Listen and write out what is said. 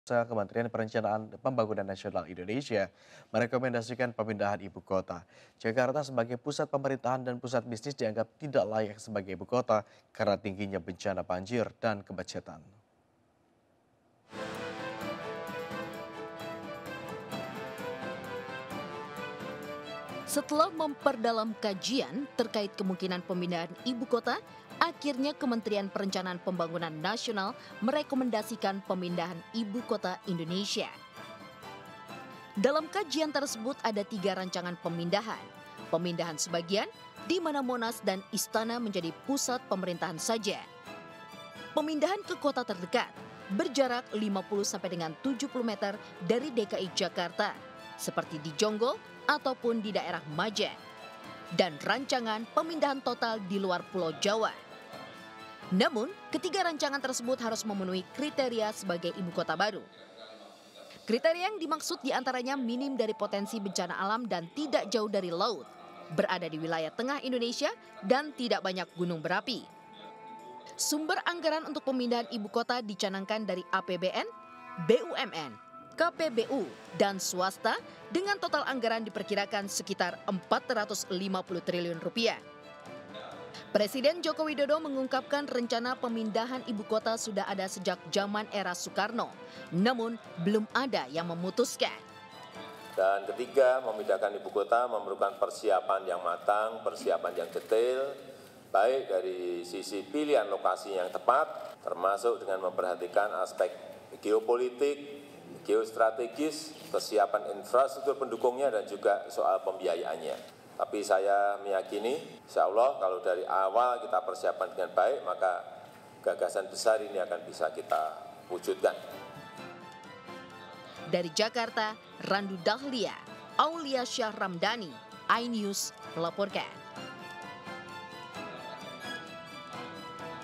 Kementerian Perencanaan Pembangunan Nasional Indonesia merekomendasikan pemindahan ibu kota. Jakarta sebagai pusat pemerintahan dan pusat bisnis dianggap tidak layak sebagai ibu kota karena tingginya bencana banjir dan kemacetan. Setelah memperdalam kajian terkait kemungkinan pemindahan ibu kota, akhirnya Kementerian Perencanaan Pembangunan Nasional merekomendasikan pemindahan ibu kota Indonesia. Dalam kajian tersebut ada 3 rancangan pemindahan. Pemindahan sebagian, di mana Monas dan Istana menjadi pusat pemerintahan saja. Pemindahan ke kota terdekat, berjarak 50 sampai dengan 70 meter dari DKI Jakarta, seperti di Jonggol ataupun di daerah Majen. Dan rancangan pemindahan total di luar Pulau Jawa. Namun, ketiga rancangan tersebut harus memenuhi kriteria sebagai ibu kota baru. Kriteria yang dimaksud diantaranya minim dari potensi bencana alam dan tidak jauh dari laut, berada di wilayah tengah Indonesia, dan tidak banyak gunung berapi. Sumber anggaran untuk pemindahan ibu kota dicanangkan dari APBN, BUMN, KPBU, dan swasta dengan total anggaran diperkirakan sekitar 450 triliun rupiah. Presiden Joko Widodo mengungkapkan rencana pemindahan ibu kota sudah ada sejak zaman era Soekarno, namun belum ada yang memutuskan. Dan ketiga, memindahkan ibu kota memerlukan persiapan yang matang, persiapan yang detail, baik dari sisi pilihan lokasi yang tepat, termasuk dengan memperhatikan aspek geopolitik, geostrategis, kesiapan infrastruktur pendukungnya, dan juga soal pembiayaannya. Tapi saya meyakini, insya Allah kalau dari awal kita persiapan dengan baik, maka gagasan besar ini akan bisa kita wujudkan. Dari Jakarta, Randu Dahlia, Aulia Syah Ramdhani, iNews melaporkan.